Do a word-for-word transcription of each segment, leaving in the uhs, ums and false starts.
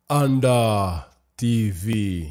Anda T V.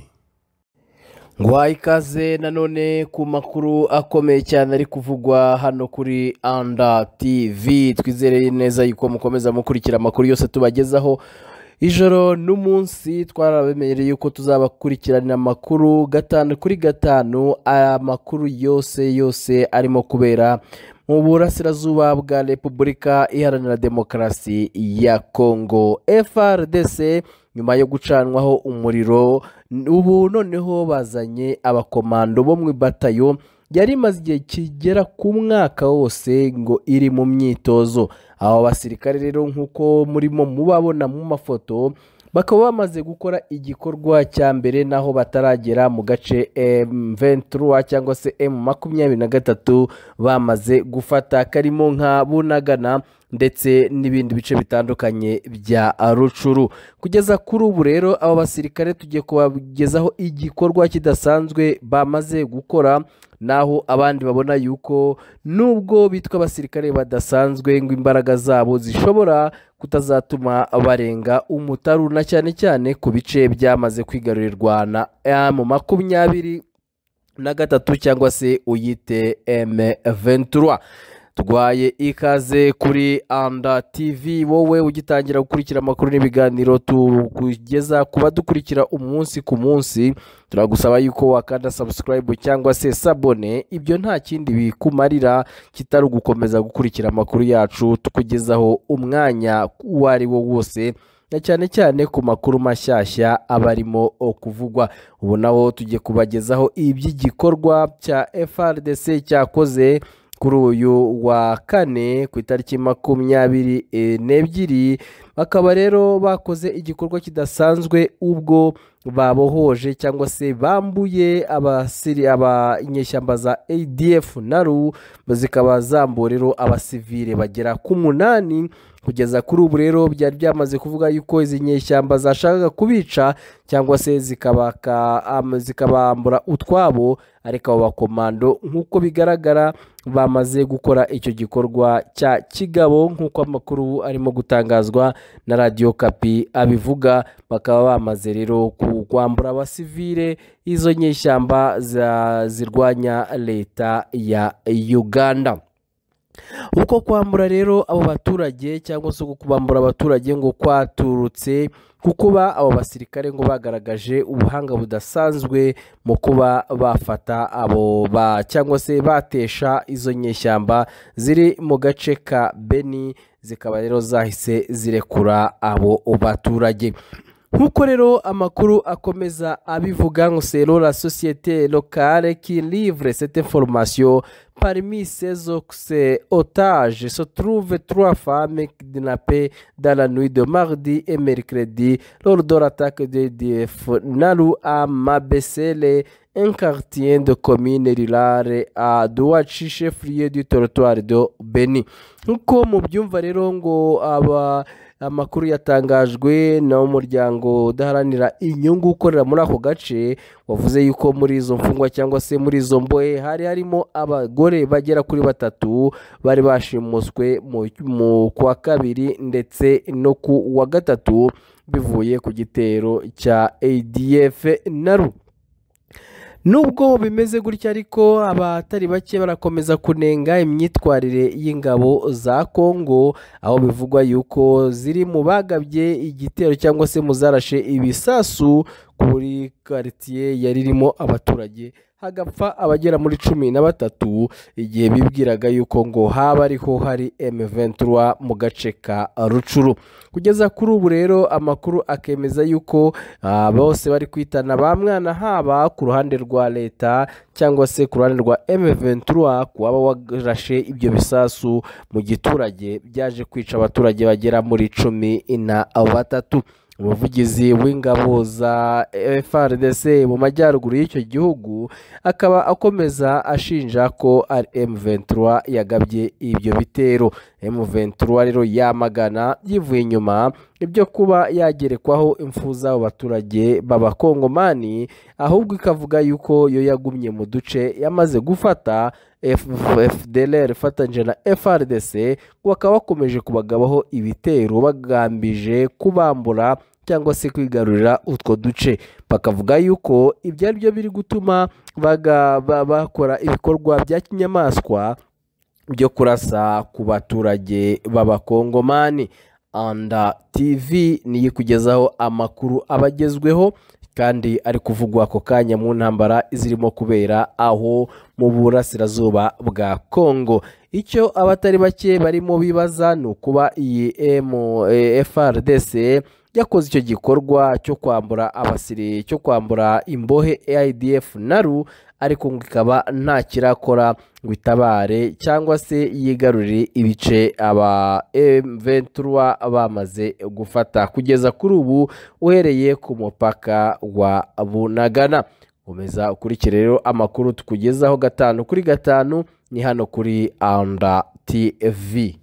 Ngwaye ikaze nanone ku makuru akomeye cyane ari kuvugwa hano kuri Anda T V. Twizereye neza yuko mukomeza mukurikira amakuru yose tubagezaho ijoro n'umunsi. Twarabemereye yuko tuzabakurikirana amakuru gatanu kuri gatanu, amakuru yose yose arimo kubera mu burasirazuba bwa Repubulika Iharanira Demokarasi ya Kongo. F R D C nyuma yo gucanwaho umuriro, ubu noneho bazanye abakomando bo mu batayo yari imaze igihe kigera ku mwaka wose ngo iri mu myitozo. Abo basirikare rero nk'uko murimo mubabona mu mafoto, bakaba bamaze gukora igikorwa cya mbere naho bataragera mu gace M vingt-trois cyangwa se M makumyabiri na gatatu bamaze gufata, karimo nka Bunagana ndetse n'ibindi bice bitandukanye bya Rucuru. Kugeza kuri ubu rero abo basirikare tugiye kubagezaho igikorwa kidasanzwe bamaze gukora, naho abandi babona yuko nubwo bitwa abasirikare badasanzwe ngo imbaraga zabo zishobora kutazatuma barenga umutaru, na cyane cyane ku bice byamaze kwigarurirwa na M makumyabiri na gatatu cyangwa se uyite M vingt-trois. Tugwaye ikaze kuri Anda T V, wowe ugitangira gukurikira amakuru n'ibiganiro tugeza kuba dukurikira umunsi ku munsi. Turagusaba yuko wakanda subscribe cyangwa se sabone, ibyo nta kindi bikumarira kitari ugukomeza gukurikira amakuru yacu tukugezaho umwanya uwari wo wose, na cyane cyane ku makuru mashyashya abarimo kuvugwa. Ubu naho tugiye kubagezaho iby'igikorwa cya F R D C cyakoze kuri uyu wa kane ku itariki makumyabiri n'ebyiri. Bakaba rero bakoze igikorwa kidasanzwe ubwo babohoje cyangwa se bambuye abasiri abanyeshyamba za A D F naru, zikaba zambuye rero abasivile bagera ku munani. Kugeza kuri ubu rero byari byamaze kuvuga yuko izi nyeshyamba zashakaga kubica cyangwa se zikabaka um, zikabambura utwabo, ariko abo bakomando nk'uko bigaragara bamaze gukora icyo gikorwa cya kigabo nk'uko amakuru arimo gutangazwa na Radio Kapi abivuga. Bakaba bamaze rero kwambura abasivile izo nyeshyamba zirwanya leta ya Uganda. Uko kwambura rero abo baturage cyangwa se kubambura abaturage ngo kwaturutse kukuba abo basirikare ngo bagaragaje ubuhanga budasanzwe mu kuba bafata abo ba cyangwa se batesha izo nyeshyamba ziri mu gace ka Beni, zikaba rero zahise zirekura abo baturage. Nkuko rero amakuru akomeza abivuga ngo c'est la société locale qui livre cette information. Parmi ces otages se trouvent trois femmes kidnappées dans la nuit de mardi et mercredi lors de l'attaque de D F Nalu à Mabesele, un quartier de commune rurale à Douachi, chef-lieu du territoire de Beni. Nkuko mubyumva rero ngo aba amakuru yatangajwe na umuryango udaharanira inyungu ukorera muri ako gace, wavuze yuko muri izo mfungwa cyangwa se muri izo mbohe hari harimo abagore bagera kuri batatu bari bashimuswe mu kwa kabiri ndetse no ku wa gatatu bivuye ku gitero cya A D F naru. Nubwo bimeze gutya ariko abatari bake barakomeza kunenga imyitwarire y'ingabo za Kongo, aho bivugwa yuko ziri mu bagabye igitero cyangwa se muzarashe ibisasu kuri quartier yaririmo abaturage, hagapfa abagera muri cumi na batatu, igihe bibwiraga yuko ngo haba ariho hari M vingt-trois mu gace ka Rucuru. Kugeza kuri ubu rero amakuru akemeza yuko uh, bose bari kwitana ba mwana, haba ku ruhande rwa leta cyangwa se ku ruhande rwa M vingt-trois kuba warashe ibyo bisasu mu giturage byaje kwica abaturage bagera muri cumi na batatu. Umuvugizi w'ingabo za F R D C mu majyaruguru y'icyo gihugu akaba akomeza ashinja ko ari M vingt-trois yagabye ibyo bitero. M vingt-trois rero yamagana yivuye inyuma ibyo kuba yagerekwaho impfu z'abo baturage b'abakongomani, ahubwo ikavuga yuko yo yagumye mu duce yamaze gufata. F D L R ifatanyije na F R D C bakaba bakomeje kubagabaho ibitero bagambije kubambura cyangwa se kwigarurira utwo duce. Bakavuga yuko ibyo ari byo biri gutuma bakora ibikorwa bya kinyamaswa byo kurasa ku baturage b'abakongomani. Anda T V niyo kugezaho amakuru abagezweho kandi ari kuvugwa ako kanya mu ntambara zirimo kubera aho mu burasirazuba bwa Kongo. Icyo abatari bake barimo bibaza ni ukuba iyi F A R D C yakoze icyo gikorwa cyo kwambura abasiri cyo kwambura imbohe I D F naru, ariko ngo ikaba nta kirakora ngo itabare cyangwa se yigarurire ibice aba M vingt-trois bamaze gufata kugeza kuri ubu uhereye ku mupaka wa Bunagana. Komeza ukurikire rero amakuru tukugezaho gatanu kuri gatanu ni hano kuri Anda T V.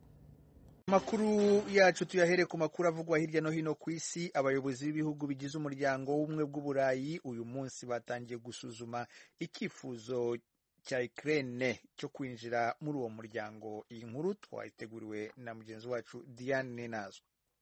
Makuru yacu tuyahere ku makuru avugwa hirya no hino ku isi. Abayobozi b'ibihugu bigize umuryango w'ubumwe bw'uburayi uyu munsi batangiye gusuzuma icyifuzo cya Ukraine cyo kwinjira muri uwo muryango. Iyi nkuru twayiteguriwe na mugenzi wacu Diane Nenazo.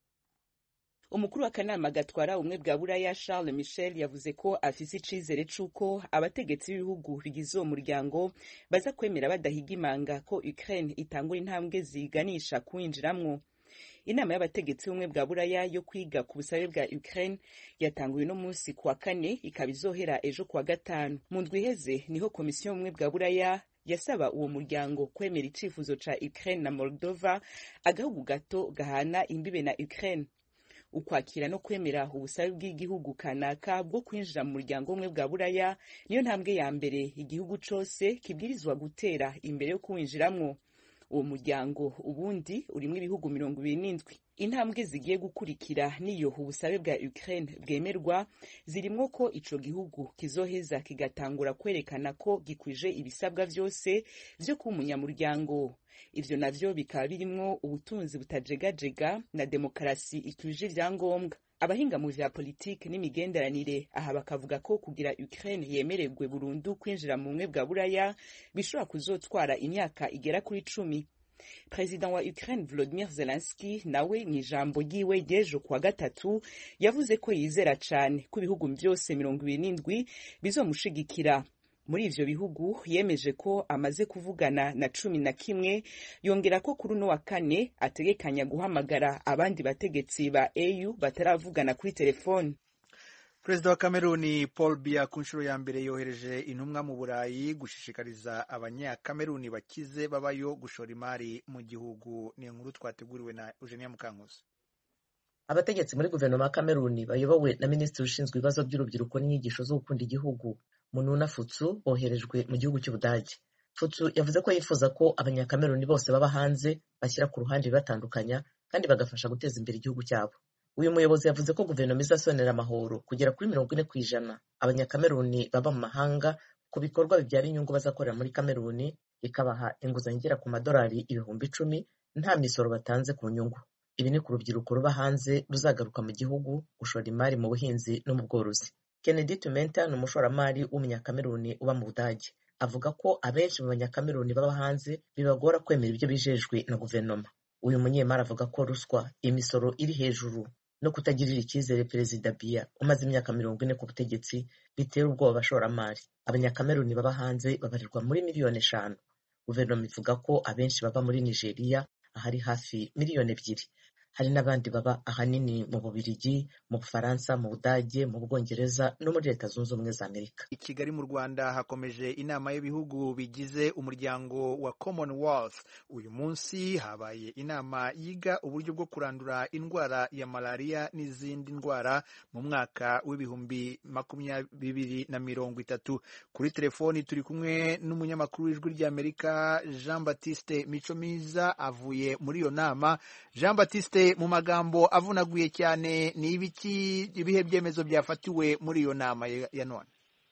Umukuru w'akanama gatwara ubumwe bwa Buraya Charles Michel yavuze ko afise icizere c'uko abategetsi b'ibihugu bigize uwo muryango baza kwemera badahiga imanga ko Ukraine itangura intambwe ziganisha kwinjiramwo. Inama y'abategetsi b'ubumwe bwa Buraya yo kwiga ku busabe bwa Ukraine yatanguye no munsi kuwa kane ikaba izohera ejo kuwa gatanu. Mu ndwi iheze niho komisiyo y'ubumwe bwa Buraya yasaba uwo muryango kwemera icifuzo ca Ukraine na Moldova, agahugu gato gahana imbibe na Ukraine. Ukwakira no kwemera ubusabe bw'igihugu kanaka bwo kwinjira mu muryango umwe bwa Buraya niyo ntambwe ya mbere igihugu cose kibwirizwa gutera imbere yo kuwinjiramwo. Uwo muryango ubundi urimo ibihugu mirongo ibiri n'indwi. Intambwe zigiye gukurikira niyo ubusabe bwa Ukraine bwemerwa, zirimwo ko ico gihugu kizoheza kigatangura kwerekana ko gikwije ibisabwa vyose vyo kuba umunyamuryango. Ivyo navyo bikaba birimwo ubutunzi butajegajega na demokarasi ikwije ivyangombwa. Abahinga mu vya politike n'imigenderanire aha bakavuga ko kugira Ukraine yemererwe burundu kwinjira mu bumwe bwa Buraya bishobora kuzotwara imyaka igera kuri cumi. President wa Ukraine Volodymyr Zelensky nawe mu ijambo ryiwe ryejo kuwa gatatu yavuze ko yizera cane ko ibihugu byose mirongo ibiri n'indwi bizomushigikira. Muri ivyo bihugu yemeje ko amaze kuvugana na cumi na kimwe, yongera ko kuri no wa kane ategekanya guhamagara abandi bategetsi ba E U bataravugana kuri telefone. Perezida wa Cameroon Paul Biya ku nshuro ya mbere yohereje intumwa mu Burayi gushishikariza abanya-Cameroon bakize babayo gushora imari mu gihugu. Ni inkuru twateguriwe na Eugenia Mukankusi. Abategetsi muri guverinoma ya Cameroon bayobowe na minisitiri ushinzwe ibibazo by'urubyiruko n'inyigisho zo gukunda igihugu Mununa Futsu boherejwe mu gihugu cy'Ubudage. Futsu yavuze ko yifuza ko abanya-Cameroon bose baba hanze bashyira ku ruhande batandukanya kandi bagafasha guteza imbere igihugu cyabo. Uyu muyobozi yavuze ko guverinoma izasonera amahoro kugera kuri mirongo ine ku ijana abanya-Cameroon baba mu mahanga ku bikorwa bibyara inyungu bazakorera muri Cameroon, ikabaha inguzanyo igera ku madolari ibihumbi icumi nta misoro batanze ku nyungu. Ibi ni ku rubyiruko ruba hanze ruzagaruka mu gihugu gushora imari mu buhinzi no mu bworozi. Kennedy Tumenta ni umushoramari w'umunya-Cameroon uba mu Budage. Avuga ko abenshi mu banya-Cameroon baba hanze bibagora kwemera ibyo bijejwe na guverinoma. Uyu munyemari avuga ko ruswa, imisoro iri hejuru no kutagirira icyizere Perezida Biya umaze imyaka mirongo ine ku butegetsi bitera ubwoba abashoramari. Abanya-Cameroon baba hanze babarirwa muri miliyoni eshanu. Guverinoma ivuga ko abenshi baba muri Nigeria ahari hafi miliyoni ebyiri. Hari n'abandi baba ahanini mu Bubiligi, mu Bufaransa, mu Budage, mu Bwongereza no muri Leta Zunze Ubumwe za Amerika. I Kigali mu Rwanda hakomeje inama y'ibihugu bigize umuryango wa Commonwealth. Uyu munsi habaye inama yiga uburyo bwo kurandura indwara ya malaria n'izindi ndwara mu mwaka w'ibihumbi makumyabiri na mirongo itatu. Kuri telefoni turi kumwe n'umunyamakuru w'Ijwi ry'Amerika Jean Baptiste Micomiza avuye muri iyo nama. Jean Baptiste, mu magambo avunaguye cyane, ni ibiki ibihe byemezo byafatiwe muri iyo nama ya none?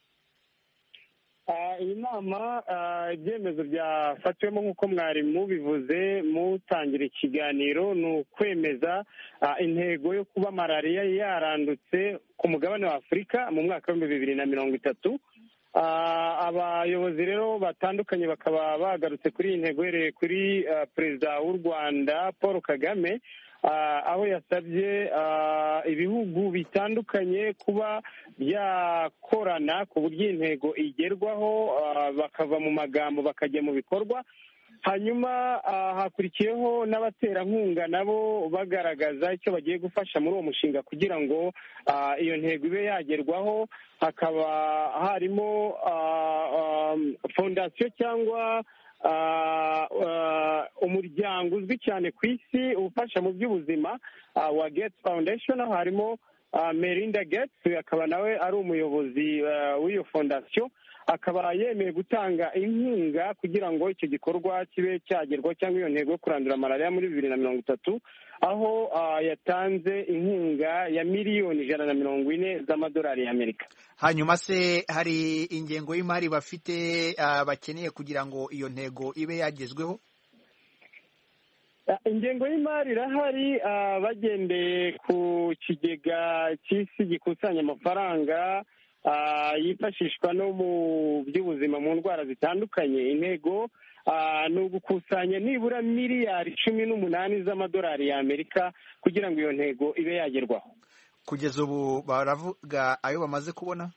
Iyi nama ibyemezo byafatiwemo nk'uko mwari mubivuze mutangira ikiganiro ni ukwemeza intego yo kuba malariya yarandutse ku mugabane wa Afurika mu mwaka w'ibihumbi bibiri na mirongo itatu. Abayobozi rero batandukanye bakaba bagarutse kuri iyi ntego, uhereye kuri perezida w'u Rwanda Paul Kagame aho yasabye ibihugu bitandukanye kuba byakorana ku buryo intego igerwaho, bakava mu magambo bakajya mu bikorwa. Hanyuma hakurikiyeho n'abaterankunga nabo bagaragaza icyo bagiye gufasha muri uwo mushinga kugira ngo iyo ntego ibe yagerwaho. Hakaba harimo fondasiyo cyangwa umuryango uzwi cyane ku isi ufasha mu by'ubuzima wa Gates Foundation, harimo Melinda Gates, akaba nawe ari umuyobozi w'iyo fondasiyo, akaba yemeye gutanga inkunga kugira ngo icyo gikorwa kibe cyagerwaho cyangwa iyo ntego yo kurandura malariya muri bibiri na mirongo itatu, aho yatanze inkunga ya miliyoni ijana na mirongo ine z'amadolari y'Amerika. Hanyuma se hari ingengo y'imari bafite bakeneye kugira ngo iyo ntego ibe yagezweho? Ingengo y'imari irahari, bagendeye ku kigega cy'isi gikusanya amafaranga yifashishwa no mu by'ubuzima mu ndwara zitandukanye. Intego ni ugukusanya nibura miliyari cumi n'umunani z'amadolari y'Amerika kugira ngo iyo ntego ibe yagerwaho. Kugeza ubu baravuga ayo bamaze kubona?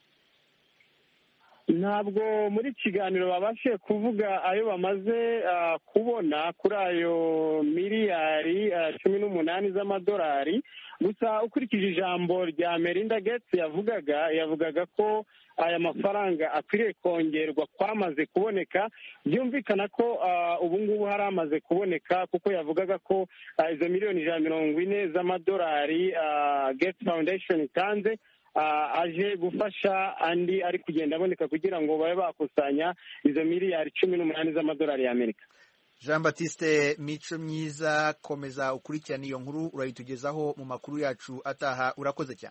Ntabwo muri kiganiro babashije kuvuga ayo bamaze kubona kuri ayo miliyari cumi n'umunani z'amadolari. Gusa ukurikije ijambo rya Melinda Gates yavugaga yavugaga ko aya mafaranga akwiriye kongerwa kwamaze kuboneka. Byumvikana ko ubu ngubu hari amaze kuboneka, kuko yavugaga ko izo miliyoni ijana na mirongo ine z'amadolari Gates Foundation itanze aje gufasha andi ari kugenda aboneka kugira ngo babe bakusanya izo miliyari cumi n'umunani z'amadolari y'Amerika. Jean Baptiste Mico Myiza, komeza ukurikirana iyo nkuru, urayitugezaho mu makuru yacu ataha. Urakoze cyane.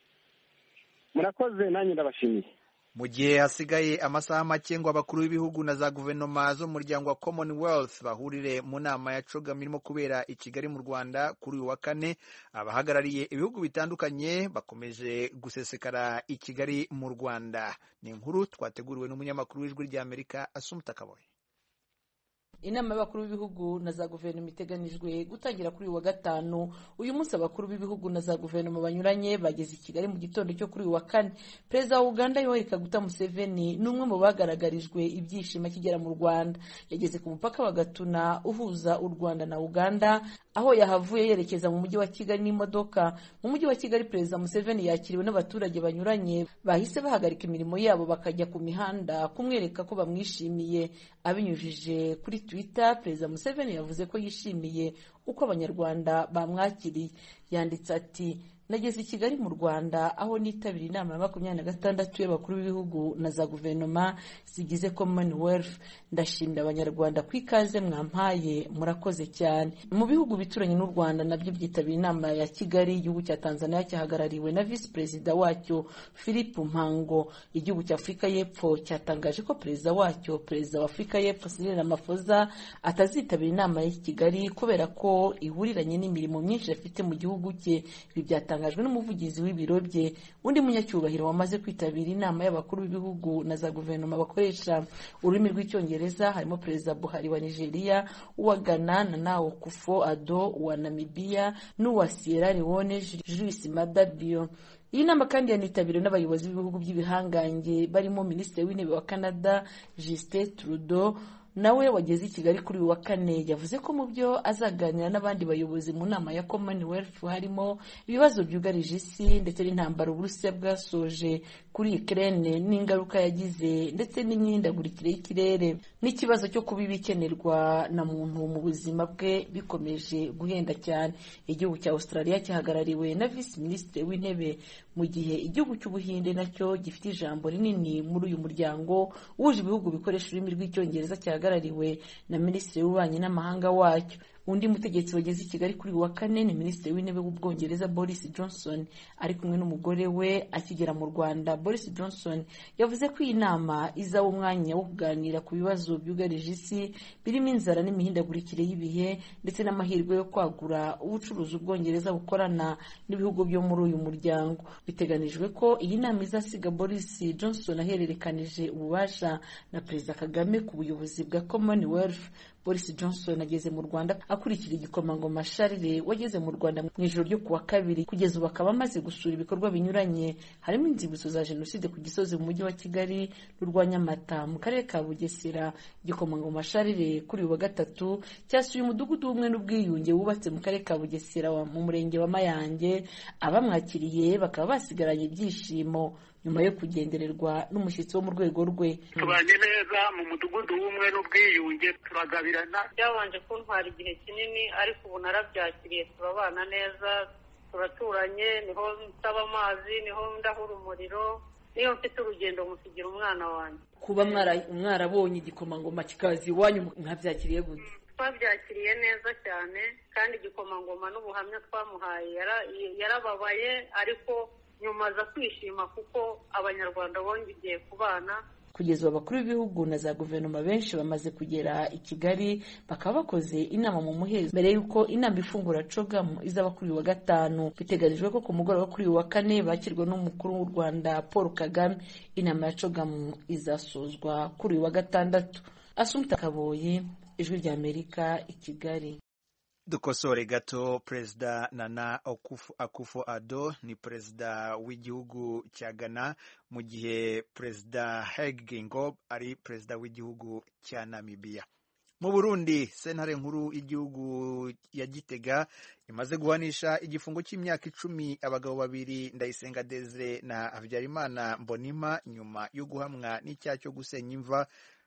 Murakoze, nanjye ndabashimiye. Mu gihe hasigaye amasaha make ngo abakuru b'ibihugu na za guverinoma zo mu muryango wa Commonwealth bahurire mu nama ya CHOGM irimo kubera i Kigali mu Rwanda kuri uyu wa kane, abahagarariye ibihugu bitandukanye bakomeje gusesekara i Kigali mu Rwanda. Ni inkuru twateguriwe n'umunyamakuru w'Ijwi ry'Amerika Assumpta Kaboye. Inama y'abakuru b'ibihugu na za guverinoma iteganijwe gutangira kuri uyu wa gatanu. Uyu munsi abakuru b'ibihugu na za guverinoma banyuranye bageze i Kigali mu gitondo cyo kuri uyu wa kane. Perezida wa Uganda Yoweri Kaguta Museveni ni umwe mu bagaragarijwe ibyishimo akigera mu Rwanda. Yageze ku mupaka wa Gatuna uhuza u Rwanda na Uganda, aho yahavuye yerekeza mu mujyi wa Kigali n'imodoka. Mu mujyi wa Kigali, Perezida Museveni yakiriwe n'abaturage banyuranye bahise bahagarika imirimo yabo bakajya ku mihanda kumwereka ko bamwishimiye. Abinyujije kuri Twitter, Perezida Museveni yavuze ko yishimiye uko abanyarwanda bamwakiriye. Yanditse ati: nageze i Kigali mu Rwanda aho nitabira inama ya makumyabiri na gatandatu y'abakuru b'ibihugu na za guverinoma zigize Commonwealth. Ndashimira abanyarwanda ku ikaze mwampaye, murakoze cyane. Mu bihugu bituranye n'u Rwanda nabyo byitabira inama ya Kigali, igihugu cya Tanzania cyahagarariwe na Vice Perezida wacyo Philip Mpango. Igihugu cya Afurika y'Epfo cyatangaje ko perezida wacyo, Perezida wa Afurika y'Epfo Cyril Ramaphosa, atazitabira inama ya Kigali kubera ko ihuriranye n'imirimo myinshi afite mu gihugu cye. Ibi byatangajwe n'umuvugizi w'ibiro bye. Undi munyacyubahiro wamaze kwitabira inama y'abakuru b'ibihugu na za guverinoma bakoresha ururimi rw'icyongereza harimo Perezida Buhari wa Nigeria, uwa Ghana Nana Akufo-Addo, uwa Namibia n'uwa Sierra Leone Julius Maada Bio. Iyi nama kandi yanitabiriwe n'abayobozi b'ibihugu by'ibihangange barimo Minisitiri w'Intebe wa Canada Justin Trudeau, nawe wageze i Kigali kuri uyu wa kane. Yavuze ko mu byo azaganira n'abandi bayobozi mu nama ya Commonwealth harimo ibibazo byugarije isi ndetse n'intambara Uburusiya bwasoje kuri Ukraine n'ingaruka yagize, ndetse n'imihindagurikire y'ikirere n'ikibazo cyo kuba ibikenerwa na muntu mu buzima bwe bikomeje guhenda cyane. Igihugu cya Australia cyahagarariwe na Vice Minisitiri w'Intebe, mu gihe igihugu cy'Ubuhinde nacyo gifite ijambo rinini muri uyu muryango wuje ibihugu bikoresha ururimi rw'icyongereza cyahagarariwe na Minisitiri w'Ububanyi n'Amahanga wacyo. Undi mutegetsi wageze i Kigali kuri wa kane ni Minisitiri w'Intebe w'Ubwongereza Boris Johnson, ari kumwe n'umugore we. Akigera mu Rwanda, Boris Johnson yavuze ko iyi nama izaba umwanya wo kuganira ku bibazo byugarije isi birimo inzara n'imihindagurikire y'ibihe ndetse n'amahirwe yo kwagura ubucuruzi Ubwongereza bukorana n'ibihugu byo muri uyu muryango. Biteganijwe ko iyi nama izasiga Boris Johnson ahererekanije ububasha na Perezida Kagame ku buyobozi bwa Commonwealth. Boris Johnson ageze mu Rwanda akurikira igikomangoma Charles wageze mu Rwanda mu ijoro ryo kuwa kabiri. Kugeza ubu akaba amaze gusura ibikorwa binyuranye harimo inzibutso za jenoside ku Gisozi mu mujyi wa Kigali n'urwa Nyamata mu karere ka Bugesera. Igikomangoma Charles kuri uwa gatatu cyasuye umudugudu w'ubumwe n'ubwiyunge wubatse mu karere ka Bugesera mu murenge wa Mayange. Abamwakiriye bakaba basigaranye ibyishimo nyuma yo kugendererwa n'umushyitsi wo mu rwego rwe. Tubanye neza mu mudugudu w'umwe n'ubwiyunge, turagabirana. Byabanje kuntwara igihe kinini ariko ubu narabyakiriye, turabana neza, turaturanye, niho nsaba amazi, niho ndahura umuriro, niyo mfite urugendo musigira umwana wanjye. Kuba mwarabonye igikomangoma kikaza iwanyu mwabyakiriye gute? Twabyakiriye neza cyane kandi igikomangoma n'ubuhamya twamuhaye yarababaye ariko nyuma aza kwishima kuko abanyarwanda bongeye kubana. Kugeza ubu abakuru b'ibihugu na za guverinoma benshi bamaze kugera i Kigali bakaba bakoze inama mu muhezo mbere y'uko inama ifungura CHOGM izaba kuri uyu wa gatanu. Biteganijwe ko ku mugoroba kuri uyu wa kane bakirwa n'umukuru w'u Rwanda Paul Kagame. Inama ya CHOGM izasozwa kuri uyu wa gatandatu. Assumpta Kaboyi, Ijwi ry'Amerika, i Kigali. Dukosore gato, Perezida Nana Akufo-Addo ni perezida w'igihugu cya Ghana, mu gihe Perezida Hage Geingob ari perezida w'igihugu cya Namibia. Mu Burundi, sentare nkuru y'igihugu ya Gitega imaze guhanisha igifungo cy'imyaka icumi abagabo babiri, Ndayisenga Desire na Habyarimana Mbonimpa, nyuma yo guhamwa n'icyaha cyo gusenya imva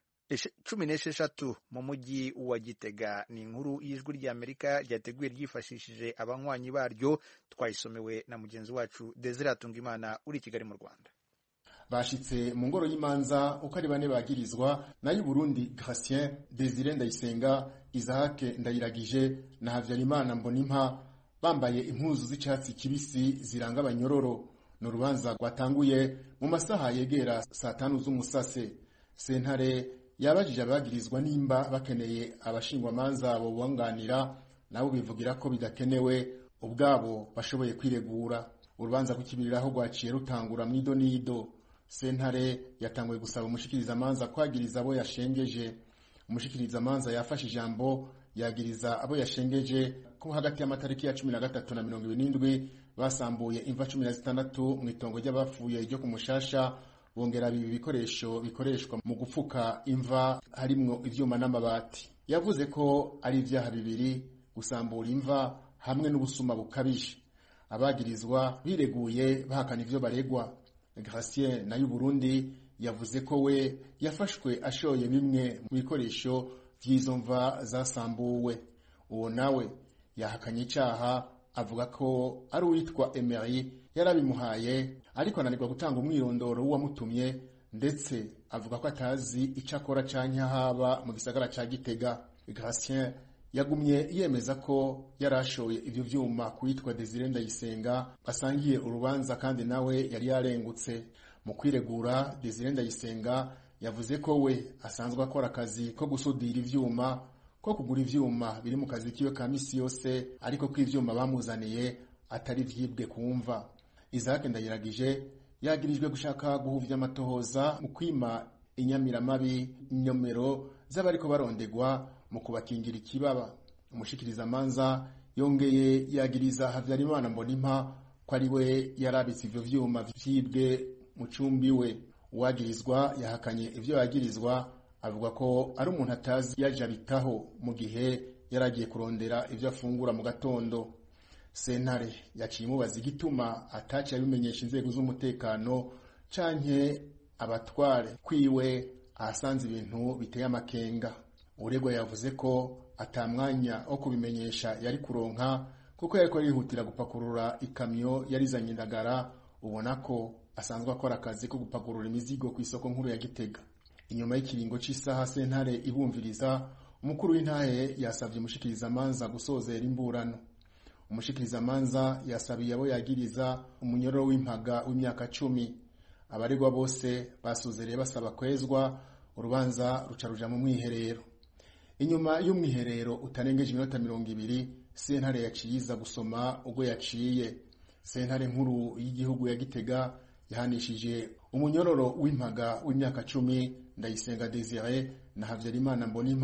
cumi n'esheshatu mu mujyi wa Gitega. Ni inkuru y'Ijwi ry'Amerika ryateguye ryifashishije abanywanyi baryo, twayisomewe na mugenzi wacu Desire Atungimana uri Kigali mu Rwanda. Bashitse mu ngoro y'imanza uko ari bane bagirizwa, nayo Burundi Gratien, Desire Ndayisenga, Isaac Ndayiragije na Habyarimana Mbonimpa bambaye impuzu z'icyatsi kibisi ziranga abanyororo. No rubanza rwatanguye mu masaha yegera saa tanu z'umusase. Sentare yabajije abagirizwa nimba bakeneye abashingwamanza bo bunganira, nabo bivugira ko bidakenewe ubwabo bashoboye kwiregura. Urubanza rw'ikibiriraho rwaciye rutangura mu idonido. Sentare yatanguye gusaba umushikirizamanza kwagiriza abo yashengeje. Umushikirizamanza yafashe ijambo yagiriza abo yashengeje ko hagati y'amatariki ya cumi na gatatu na mirongo ibiri n'indwi basambuye imva cumi na zitandatu mu itongo ry'abapfuye ryo ku Mushasha, bongera bibi bikoresho bikoreshwa mu gupfuka imva harimwo ivyuma n'amabati. Yavuze ko ari ivyaha bibiri, gusambura imva hamwe n'ubusuma bukabije. Abagirizwa bireguye bahakana ivyo baregwa. Gratien nayo Burundi yavuze ko we yafashwe ashoye bimwe mu bikoresho vy'izo mva zasambuwe. Uwo nawe yahakanye icyaha, avuga ko ari uwitwa Emery yarabimuhaye ariko ananirwa gutanga umwirondoro w'uwamutumye, ndetse avuga ko atazi icyo akora canke haba mu gisagara ca Gitega. Gratien yagumye yemeza ko yarashoye ivyo vyuma kuitwa Desire Ndayisenga asangiye urubanza kandi nawe yari yarengutse. Mu kwiregura, Desire Ndayisenga yavuze ko we asanzwe akora akazi ko gusudira ivyuma, ko kugura ivyuma biri mu kazi kiwe ka misi yose, ariko ko ivyuma bamuzaniye atari vyibwe kumva. Isaac Ndayiragije yagirijwe gushaka guhuvya amatohoza mu kwima inyamiramabi inyomero z'abariko barondegwa mu kubakingira ikibaba. Umushikirizamanza yongeye yagiriza Habyarimana Mbonimpa ko ari we yarabitse ivyo vyuma vyibwe mu cumbi we. Uwagirizwa yahakanye ivyo yagirizwa, avuga ko ari umuntu atazi yaje abitaho mu gihe yaragiye kurondera ivyo afungura mu gatondo. Sentare yaciye imubaza igituma ataciye abimenyesha inzego z'umutekano canke abatware kwiwe ahasanze ibintu biteye amakenga. Uregwa yavuze ko atamwanya wo kubimenyesha yari kuronka kuko yariko yihutira gupakurura ikamyo yarizanye indagara, ubona ko asanzwe akora akazi ko gupakurura imizigo ku isoko nkuru ya Gitega. Inyuma y'ikiringo c'isaha sentare ibumviriza, umukuru w'intahe yasavye umushikirizamanza gusozera imburano. Umushikirizamanza yasabiye abo yagiriza umunyororo w'impaga w'imyaka cumi. Abaregwa bose basozereye basaba kwezwa, urubanza ruca ruja mu mwiherero. Inyuma y'umwiherero utarengeje iminota mirongo ibiri, sentare yaciyiza gusoma ubwo yaciye. Sentare nkuru y'igihugu ya Gitega yahanishije umunyororo w'impaga w'imyaka cumi Ndayisenga Desire na Habyarimana Mbonimpa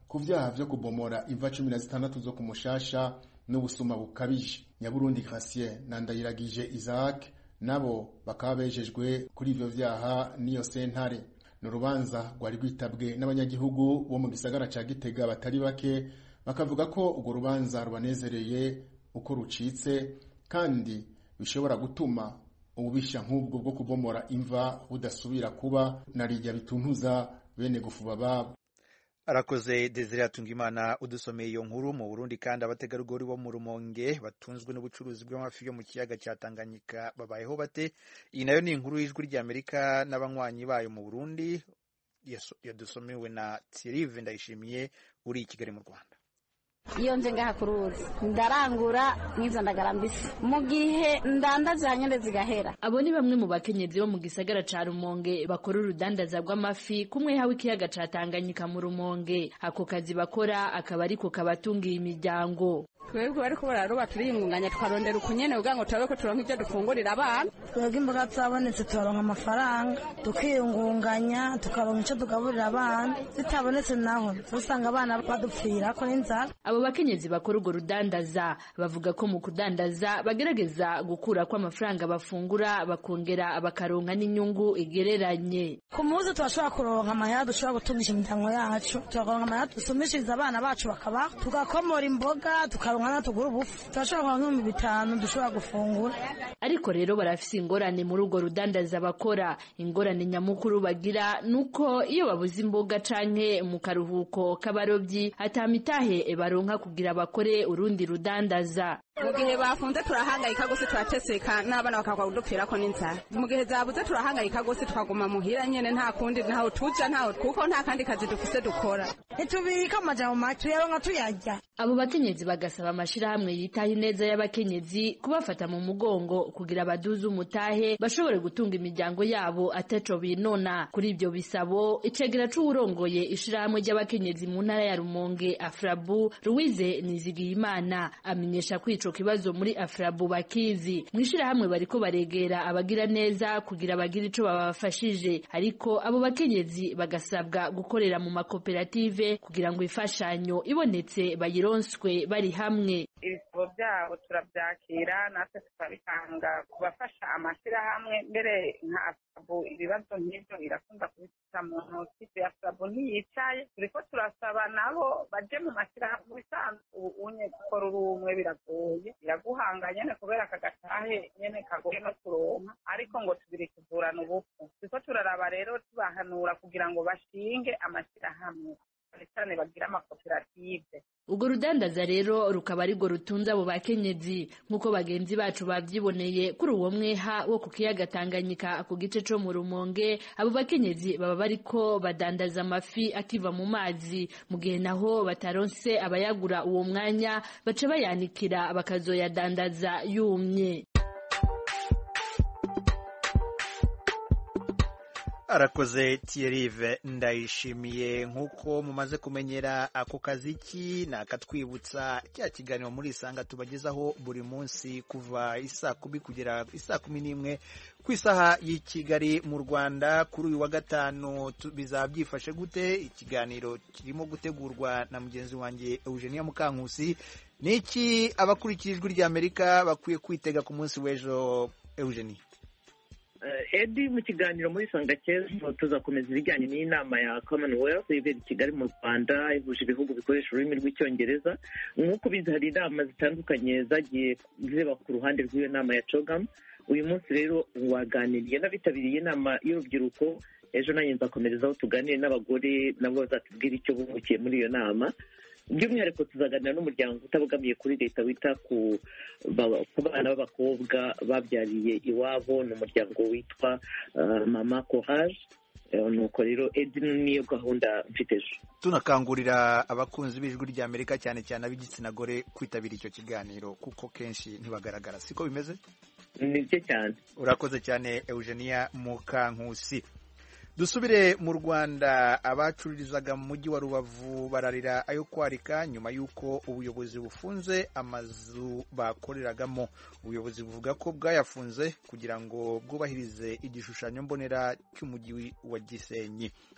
ku vyaha vyo kubomora imva cumi na zitandatu zo ku Mushasha n'ubusuma bukabije. Nyaburundi Gratien na Ndayiragije Isaac nabo bakaba bejejwe kuri ivyo vyaha niyo sentare. N'urubanza rwari rwitabwe n'abanyagihugu bo mu gisagara ca Gitega batari bake, bakavuga ko urwo rubanza rubanezereye uko rucitse kandi bishobora gutuma ububisha nk'ubwo bwo kubomora imva budasubira kuba narijya bituntuza bene gufuba babo. Arakoze Desire Atungimana udusomeye iyo nkuru. Mu Burundi kandi abategarugori bo mu Rumonge batunzwe n'ubucuruzi bw'amafi yo mu kiyaga cya Tanganyika babayeho bate? Iyi nayo ni inkuru y'Ijwi ry'Amerika n'abanywanyi bayo mu Burundi yadusomewe na Thierry Ndayishimiye uri i Kigali mu Rwanda. Iyo nje ngaha kuruzi ndarangura nkiza ndagara mbisi mu gihe ndandaza nyende zigahera. Abo ni bamwe mu bakenyezi bo mu gisagara ca Rumonge bakora urudandaza rw'amafi kumwe hawe ikiyaga ca Tanganyika mu Rumonge. Ako kazi bakora akaba ariko kabatungiye imiryango. Twebwe bariko bararoba turiyungunganya twarondera ukunyene uga ngo turabe ko turonka ivyo dufungurira abana. Twebwe imboga zabonetse turonka amafaranga tukiyungunganya tukaronka ico tugaburira abana, zitabonetse naho usanga abana badupfira ko n'inzara. Abo bakenyezi bakora urwo rudandaza bavuga ko mu kudandaza bagerageza gukura ko amafaranga bafungura bakongera bakaronka n'inyungu igereranye. Ku muzi turashobora kuronka amahera dushobora gutungisha imiryango yacu, tukaronka amahera dusumishiriza abana bacu bakaba tugakomora imboga tukaronka na tugura ubufu turashobora kuronka mu bitanu dushobora gufungura. Ariko rero barafise ingorane muri urwo rudandaza bakora. Ingorane nyamukuru bagira nuko iyo babuze imboga canke mu karuhuko k'abarobyi atamitahe baronka kugira bakore urundi rudandaza. Mu gihe bafunze turahangayika gose turateseka n'abana bakakwa udupfira ko n'inzara. Mu gihe zabuze turahangayika gose twaguma muhira nyene nta kundi ntaho tuja ntaho kuko nta kandi kazi dufise dukora. Etubika amajambo make yaronka tuyarya. Abo bakenyezi bagasaba amashirahamwe yitaho ineza y'abakenyezi kubafata mu mugongo kugira baduze umutahe bashobore gutunga imiryango yabo ataco binona. Kuri ibyo bisabo icegera c'uwurongoye ishirahamwe ry'abakenyezi mu ntara ya Rumonge Afrabu Louise Nizigiyimana amenyesha kwico kibazo muri Afrabu bakizi. Mwishirahamwe bariko baregera abagira neza kugira bagira ico babafashije, ariko abo bakenyezi bagasabwa gukorera mu makoperative kugira ngo ifashanyo ibonetse bayironswe bari hamwe. Ibisabo byabo turabyakira natwe tukabitanga kubafasha amashirahamwe mbere nka Afrabu ibibazo nk'ibyo irakunda kubifata mu ntoki. Afrabu ntiyicaye turiko turasaba nabo baje mu mashirahamwe bisanzwe ubu unye gukora urumwe biragoye biraguhanga nyene kubera akagatahe nyene kagoye no kuronka, ariko ngo tubiri kuvurana ubupfu. Turiko turaraba rero tubahanura kugira ngo bashinge amashirahamwe cyane bagira amakoperative. Urwo rudandaza rero rukaba ari rwo rutunze abo bakenyezi nk'uko bagenzi bacu bavyiboneye kuri uwo mweha wo ku kiyaga Tanganyika ku gice co mu Rumonge. Abo bakenyezi baba bariko badandaza amafi akiva mu mazi, mu gihe naho bataronse abayagura uwo mwanya baca bayanikira bakazoyadandaza yumye. Arakoze Thierry Ndayishimiye. Nk'uko mumaze kumenyera ako kaziki na katwibutsa cya kiganiro muri Isanga tubagezaho buri munsi kuva isaa kumi kugera isaa kumi n'imwe ku isaha y'i Kigali mu Rwanda. Kuri uyu wa gatanu bizaba byifashe gute? Ikiganiro kirimo gutegurwa na mugenzi wanjye Eugenia Mukankusi. Niki abakurikira Ijwi ry'Amerika bakwiye kwitega ku munsi w'ejo Eugenia? Edi, mu kiganiro muri Isanga cy'ejo tuzakomeza ibijyanye n'inama ya Commonwealth ibera i Kigali mu Rwanda ihuje ibihugu bikoresha ururimi rw'icyongereza. Nk'uko bizi hari inama zitandukanye zagiye ziba ku ruhande rw'iyo nama ya CHOGM. Uyu munsi rero waganiriye n'abitabiriye inama y'urubyiruko. Ejo nanjye nzakomerezaho tuganire n'abagore nabo bazatubwira icyo bungukiye muri iyo nama. By'umwihariko tuzaganira n'umuryango utabogamiye kuri leta wita ku bana b'abakobwa babyariye iwabo. Ni umuryango witwa Mama Courage. Nuko rero Edi niyo gahunda mfite ejo. Tunakangurira abakunzi b'Ijwi ry'Amerika cyane cyane ab'igitsina gore kwitabira icyo kiganiro kuko kenshi ntibagaragara. Siko bimeze? Nibyo cyane. Urakoze cyane Eugenia Mukankusi. Dusubire mu Rwanda. Abacururizaga mu mujyi wa Rubavu bararira ayo kwarika nyuma y'uko ubuyobozi bufunze amazu bakoreragamo. Ubuyobozi buvuga ko bwayafunze kugira ngo bwubahirize igishushanyo mbonera cy'umujyi wa Gisenyi.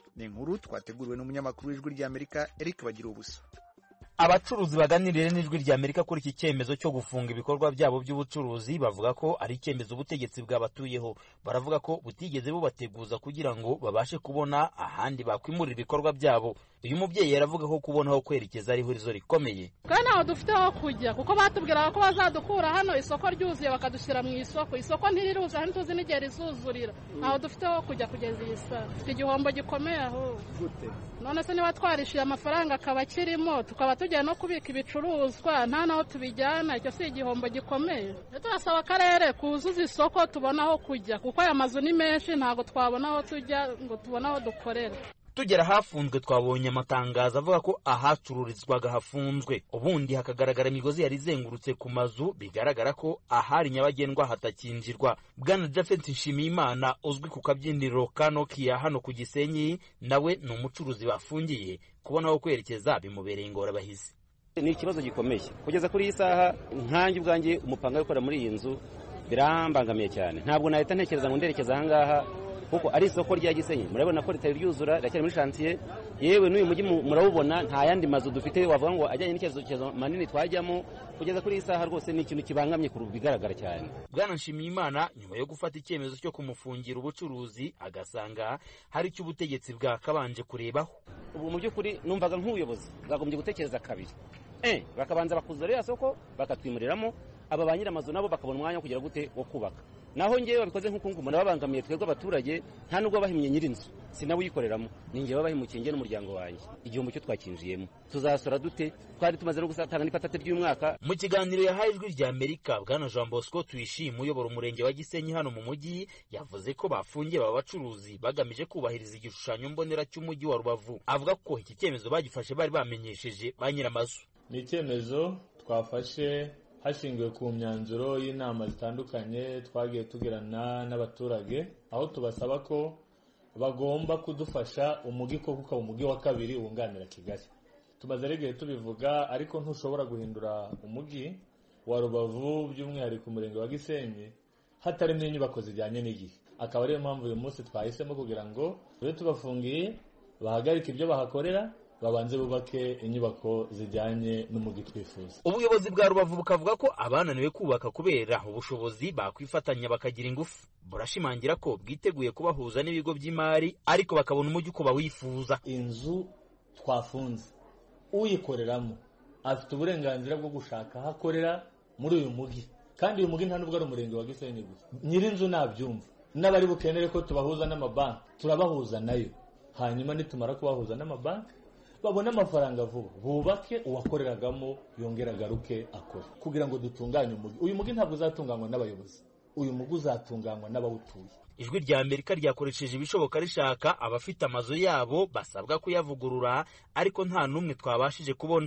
ni inkuru twateguriwe n'umunyamakuru w'ijwi ry'Amerika Eric Bagira ubusa. Abacuruzi baganiriye n'ijwi ry'Amerika kuri iki cyemezo cyo gufunga ibikorwa byabo by'ubucuruzi bavuga ko ari icyemezo ubutegetsi bwabatuyeho. Baravuga ko butigeze bubateguza kugira ngo babashe kubona ahandi bakwimurira ibikorwa byabo. Uyu mubyeyi yaravuga ko kubona aho kwerekeza ari ihurizo rikomeye. Kandi aho dufite aho kujya kuko batubwiraga ko bazadukura hano isoko ryuzuye bakadushyira mu isoko. Isoko ntiriruza hano tuzi n'igihe rizuzurira. Aho dufite aho kujya kugeza iyi saa. Iki gihombo gikomeye aho. None se niba twarishyuye amafaranga akaba kirimo tukaba tugiye no kubika ibicuruzwa nta naho tubijyana, icyo si igihombo gikomeye. Turasaba akarere kuzuza isoko tubona aho kujya kuko aya mazu ni menshi ntago twabona aho tujya ngo tubona aho dukorera. Tugera hafunzwe twabonye amatangazo avuga ko ahacururizwaga hafunzwe, ubundi hakagaragara imigozi yari izengurutse ku mazu bigaragara ko ahari nyabagendwa hatakinjirwa. Bwana Japhet Nshimiyimana uzwi ku kabyiniro ka Nokia hano ku Gisenyi nawe ni umucuruzi bafungiye, kubona aho kwerekeza bimubereye ingorabahizi. Ni ikibazo gikomeye kugeza kuri iyi saha, nkanjye ubwanjye umupanga wo gukora muri iyi nzu birambangamiye cyane. Ntabwo nahita ntekereza ngo nderekeza aha ngaha kuko ari isoko rya Gisenyi, murabona ko ritari ryuzura, riracyari muri chantier. Yewe n'uyu mujyi murawubona nta yandi mazu dufite wavuga ngo ajyanye n'icyerekezo manini twajyamo. Kugeza kuri iyi saha rwose ni ikintu kibangamye ku bigaragara cyane. Bwana Nshimiyimana nyuma yo gufata icyemezo cyo kumufungira ubucuruzi agasanga hari icyo ubutegetsi bwakabanje kurebaho. Ubu mu by'ukuri numvaga nk'ubuyobozi bwagombye gutekereza kabiri, eh bakabanza bakuzura rya soko bakatwimuriramo, aba ba nyiramazu nabo bakabona umwanya wo kugira gute wo kubaka. Naho ngewe babikoze nk'ukungu umuntu babangamiye twebwe abaturage, nta nubwo bahimye nyirinzu sinawe uyikoreramo, ni ngewe bahimukiye nge n'umuryango wanjye. Igihombo cyo twakinjiyemo tuzasora dute? Twari tumaze no gusatanga n'ipatate ry'umwaka. Mu kiganiro yahaye ijwi ry'Amerika, Bwana Jean Bosco Tuyishime uyobora umurenge wa Gisenyi hano mu mujyi yavuze ko bafungiye aba bacuruzi bagamije kubahiriza igishushanyo mbonera cy'umujyi wa Rubavu. Avuga ko iki cyemezo bagifashe bari bamenyesheje ba nyiramazu. Ni icyemezo twafashe hashingiwe ku myanzuro y'inama zitandukanye twagiye tugirana n'abaturage, aho tubasaba ko bagomba kudufasha umujyi ko kuko umujyi wa kabiri wunganira Kigali. Tumaze rege tubivuga, ariko ntushobora guhindura umujyi wa Rubavu by'umwihariko umurenge wa Gisenyi hatarimo inyubako zijyanye n'igihe. Akaba ariyo mpamvu uyu munsi twahisemo kugira ngo tube tubafungiye bahagarike ibyo bahakorera, babanze bubake inyubako zijyanye n'umujyi twifuza. Ubuyobozi bwa Rubavu bukavuga ko abananiwe kubaka kubera ubushobozi bakwifatanya bakagira ingufu. Burashimangira ko bwiteguye kubahuza n'ibigo by'imari ariko bakabona umujyi uko bawifuza. Inzu twafunze uyikoreramo afite uburenganzira bwo gushaka aho akorera muri uyu mujyi, kandi uyu mujyi nta nubwo ari umurenge wa Gisenyi gusa. Nyirinzu nabyumva, n'abari bukenere ko tubahuza n'amabanki turabahuza nayo, hanyuma nitumara kubahuza n'amabanki babona amafaranga vuba bubake uwakoreragamo yongera garuke akora, kugira ngo dutunganye umujyi. Uyu mujyi ntabwo uzatunganywa n'abayobozi, uyu mujyi uzatunganywa n'abawutuye. Ijwi ry'Amerika ryakoresheje ibishoboka rishaka abafite amazu yabo basabwa kuyavugurura, ariko nta n'umwe twabashije kubona.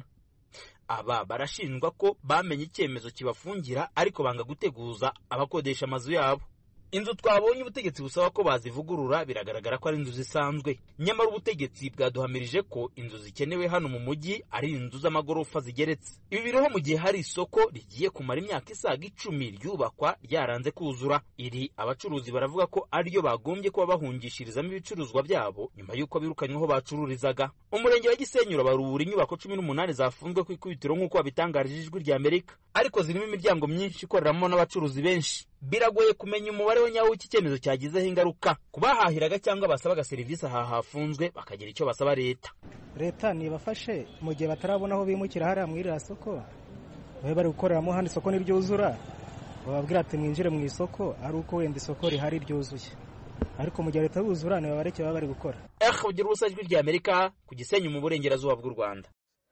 Aba barashinjwa ko bamenye icyemezo kibafungira ariko banga guteguza abakodesha amazu yabo. Inzu twabonye ubutegetsi busaba ko bazivugurura biragaragara ko ari inzu zisanzwe, nyamara ubutegetsi bwaduhamirije ko inzu zikenewe hano mu mujyi ari inzu z'amagorofa zigeretse. Ibi biriho mu gihe hari isoko rigiye kumara imyaka isaga icumi ryubakwa ryaranze kuzura. Iri abacuruzi baravuga ko ariyo bagombye kuba bahungishirizamo ibicuruzwa byabo nyuma y'uko birukanyweho bacururizaga. Umurenge wa Gisenyi urabarura inyubako cumi n'umunani zafunzwe ku ikubitiro nk'uko babitangarije ijwi ry'Amerika, ariko zirimo imiryango myinshi ikoreramo n'abacuruzi benshi. Biragoye kumenya umubare wa nyawo iki cyemezo cyagizeho ingaruka kubahahiraga cyangwa basabaga serivisi aha hafunzwe bakagira icyo basaba leta. Leta nibafashe mu gihe batarabona aho bimukira hariya mu iriya soko, babe bari gukoreramo handi isoko niryuzura bababwira ati mwinjire mu isoko, ari uko wenda isoko rihari ryuzuye, ariko mu gihe leta yuzura niba bareke baba bari gukora. Eh ugira ubusa ijwi ry'Amerika ku Gisenyi mu burengerazuba bw'u Rwanda.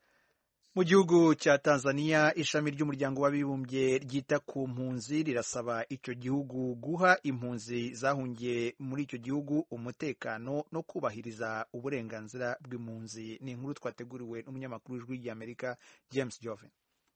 Mu gihugu cya Tanzania, ishami ry'umuryango w'abibumbye ryita ku mpunzi rirasaba icyo gihugu guha impunzi zahungiye muri icyo gihugu umutekano no kubahiriza uburenganzira bw'impunzi. Ni inkuru twateguriwe n'umunyamakuru w'ijwi ry'Amerika James Joven.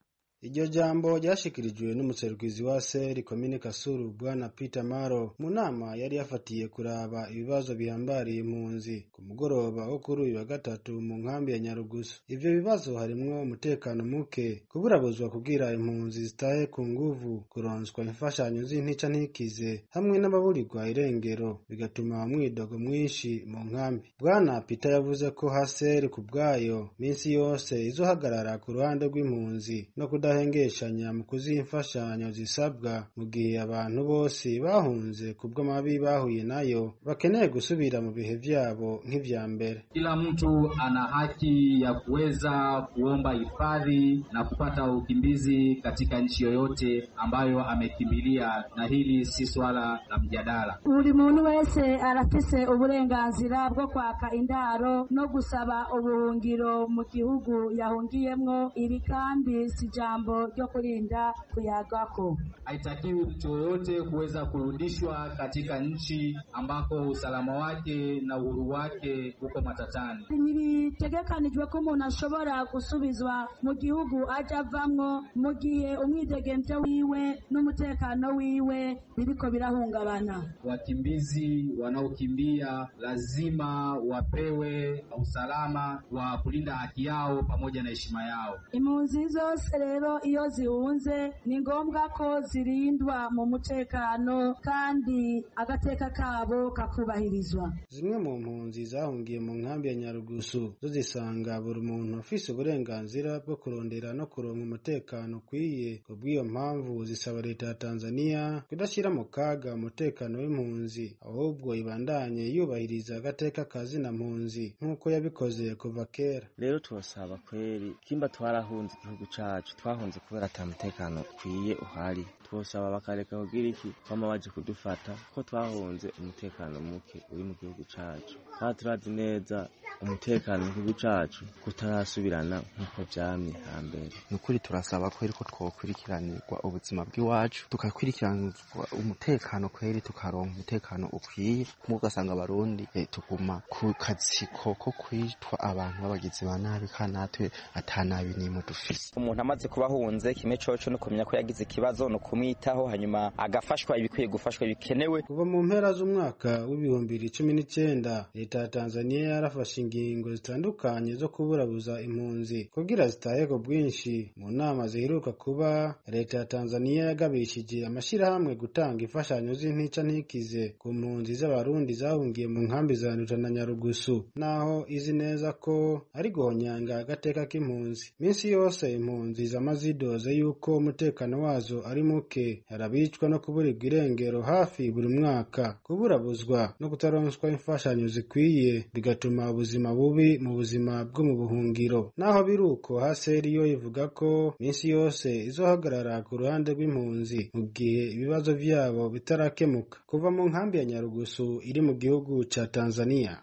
iryo jambo ryashikirijwe n'umuserukizi wa seri komine Kasuru bwana Peter Maro mu nama yari yafatiye kuraba ibibazo bihambariye impunzi ku mugoroba wo kuri uyu wa gatatu mu nkambi ya Nyarugusu. Ivyo bibazo harimwo umutekano muke, kuburabuzwa kugira impunzi zitahe ku nguvu, kuronswa imfashanyo z'intica ntikize hamwe n'ababurirwa irengero, bigatuma umwidogo mwinshi mu nkambi. Bwana Peter yavuze ko haseri ku bwayo minsi yose izohagarara ku ruhande rw'impunzi no kudahengeshanya mu kuziha imfashanyo zisabwa mu gihe abantu bose bahunze kubwo mabi bahuye nayo bakeneye gusubira mu bihe vyabo nk'ivya mbere. Kila mtu ana haki ya kuweza kuomba hifadhi na kupata ukimbizi katika nchi yoyote ambayo amekimbilia, na hili si swala la mjadala. Buri muntu wese arafise uburenganzira bwo kwaka indaro no gusaba ubuhungiro mu gihugu yahungiyemwo. Iri kandi si jambo ryo kurinda kuyagako. Haitakiwi mtu yoyote kuweza kurudishwa katika nchi ambako usalama wake na uhuru wake uko matatani. Ntibitegekanijwe ko umuntu ashobora gusubizwa mu gihugu aja avamwo mu gihe umwidegemvyo wiwe n'umutekano wiwe biriko birahungabana. Wakimbizi wanaokimbia lazima wapewe usalama wa kulinda haki yao pamoja na heshima yao. Impunzi zose rero iyo zihunze ni ngombwa ko zirindwa mu mutekano kandi agateka kabo kakubahirizwa. Zimwe mu mpunzi zahungiye mu nkambi ya Nyarugusu zo zisanga buri muntu afise uburenganzira bwo kurondera no kuronka umutekano ukwiye. Kubw'iyo mpamvu zisaba leta ya Tanzania kudashira mu kaga umutekano w'impunzi, ahubwo ibandanye yubahiriza agateka kazi na mpunzi nk'uko yabikoze kuva kera. Rero tubasaba kweri kimba twarahunze igihugu cacu, twahunze kubera ata mutekano ukwiye uhari. Twosaba bakareka kugira iki kwama baje kudufata ko twahunze umutekano muke uri mu gihugu cacu. Kandi turazi neza umutekano mu gihugu cacu kutarasubirana nk'uko vyamye hambere. Nukuri turasaba kweri ko twokurikiranirwa ubuzima bw'iwacu, tukakurikiranirwa umutekano kweri, tukaronka umutekano ukwiye. Mugasanga abarundi eh, tuguma ku kazi ko kwitwa abantu b'abagizi ba nabi kandi natwe atanabi nimwe dufise. Umuntu amaze kubahunze kimwe coco no kumenya ko yagize ikibazo no kumwitaho hanyuma agafashwa ibikwiye gufashwa bikenewe. Kuva mu mpera z'umwaka w'ibihumbi cumi n'icyenda leta ya Tanzania yarafashe ingingo zitandukanye zo kuburabuza impunzi kugira zitahe ku bwinshi. Mu nama ziheruka kuba, leta ya Tanzania yagabishije amashirahamwe gutanga imfashanyo z'intica ntikize ku mpunzi z'abarundi zahungiye mu nkambi za Nduta na Nyarugusu, naho izi neza ko ari guhonyanga agateka k'impunzi. Minsi yose impunzi zamazidoze yuko umutekano wazo ari muke, harabicwa no kuburirwa irengero hafi buri mwaka. Kuburabuzwa no kutaronswa imfashanyo zikwiye bigatuma ubuzima bubi mu buzima bwo mu buhungiro. Naho biruko haseri yo ivuga ko minsi yose izohagarara ku ruhande rw'impunzi mu gihe ibibazo vyabo bitarakemuka. Kuva mu nkambi ya Nyarugusu iri mu gihugu ca Tanzania.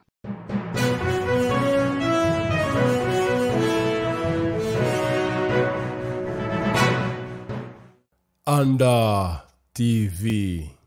Anda T V